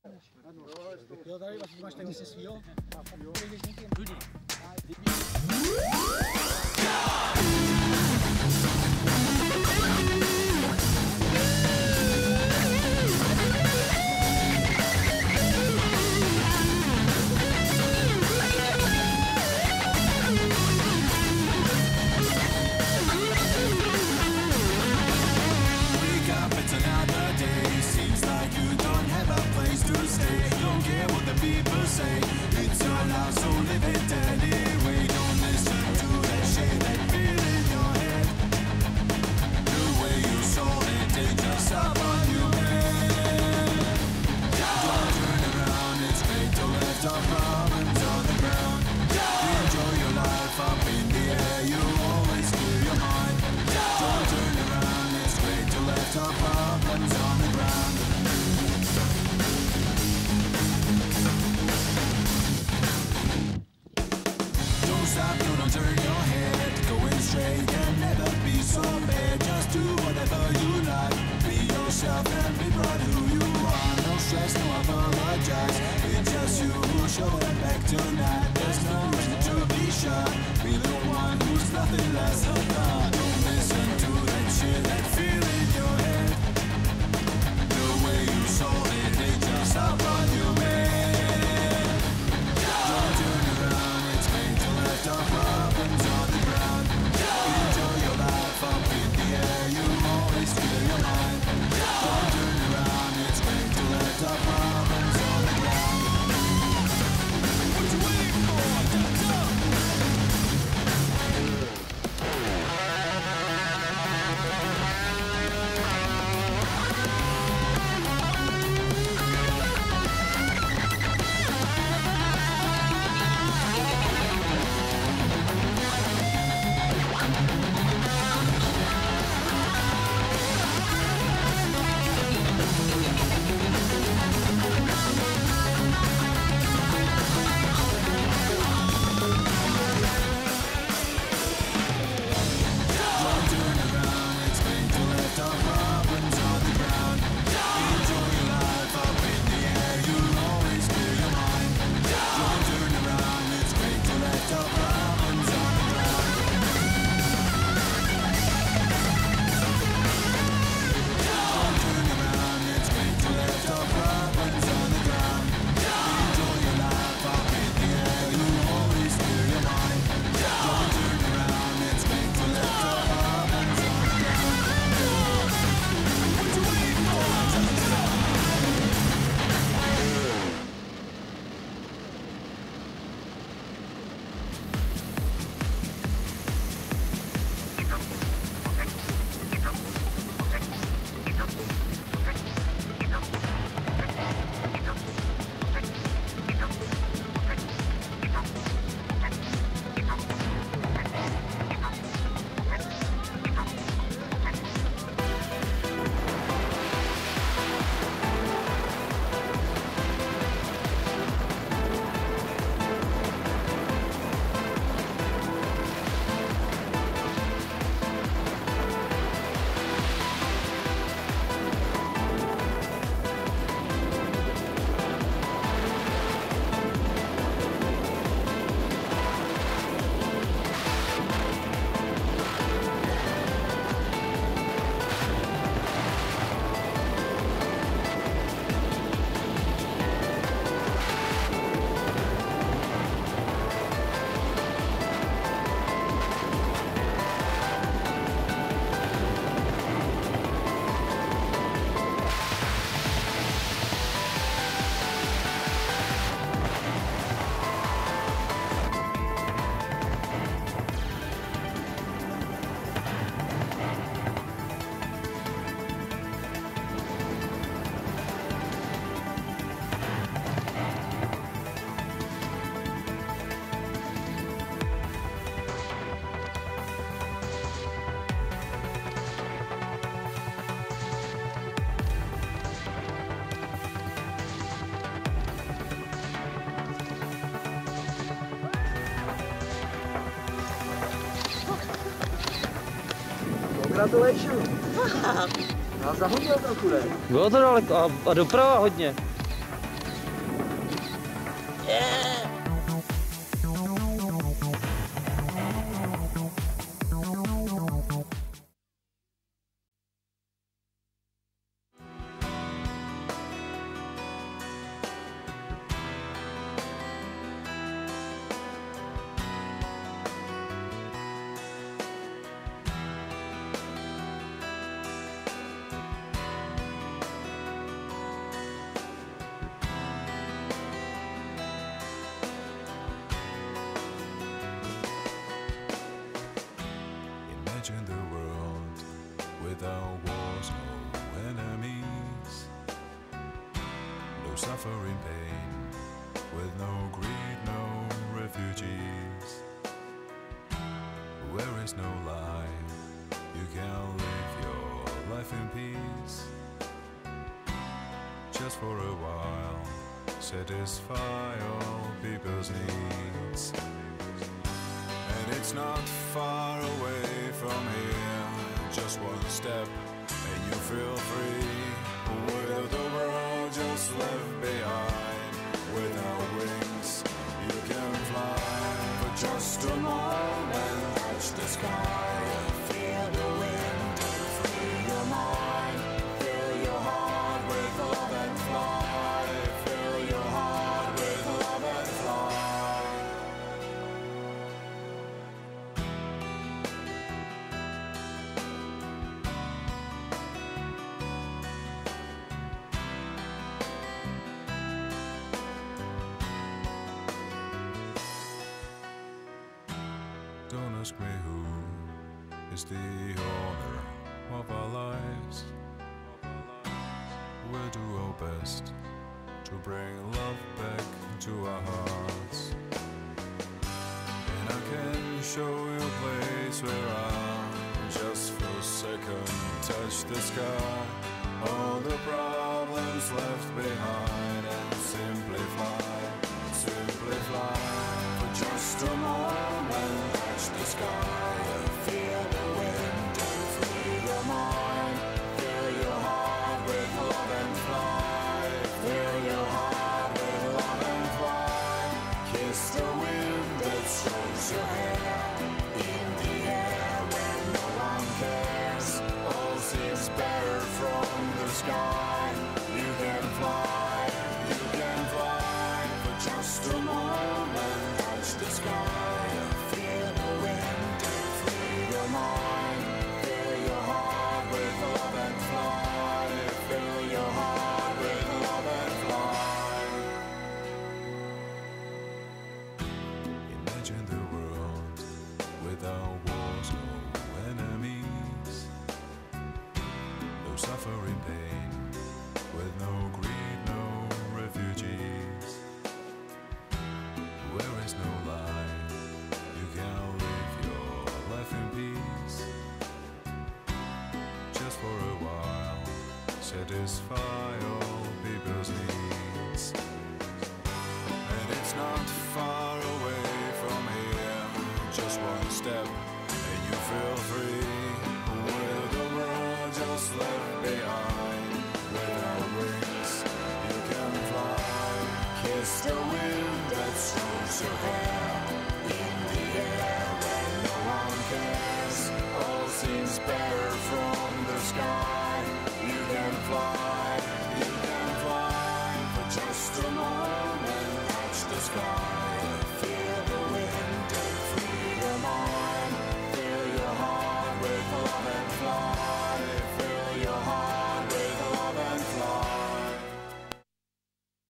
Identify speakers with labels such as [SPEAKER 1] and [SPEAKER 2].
[SPEAKER 1] Jo, tady máš tak si svýho?
[SPEAKER 2] Gratulation. Já zahodil trochu, ne?
[SPEAKER 3] Bylo to daleko a doprava hodně. suffering pain, with no greed, no refugees. Where is no lie, you can live your life in peace. Just for a while, satisfy all people's needs. And it's not far away from here, just one step and you feel free. With the world just left behind, without wings you can fly. For just a moment, touch the sky, feel the wind and free your mind. Fill your heart with love and fly. Fill your heart with love and fly. Don't ask me who is the owner of our lives. We'll do our best to bring love back to our hearts. And I can show you a place where I'll just for a second touch the sky. All the problems left behind and simply fly, simply fly. For just a moment, touch the sky, feel the wind and free your mind. Fill your heart with love and fly. Fill your heart with love and fly. Kiss the wind that strokes your hair, in the air when no one cares. All seems better from the sky. You can fly, you can fly. For just a moment, touch the sky. Feel the wind and free your mind. Fill your heart with love and fly. Fill your heart with love and fly. Imagine the world without wars, no enemies, no suffering pain, with no greed, no refugees. Where is no lie, you can live your life in peace. Just for a while, satisfy all people's needs. And it's not far away from here, just one step and you feel free. With the world just left behind, without wings you can fly. Kiss the wind that strokes your hair, in the air when no one cares. All seems better from the sky. You can fly, you can fly. For just a moment, touch the sky.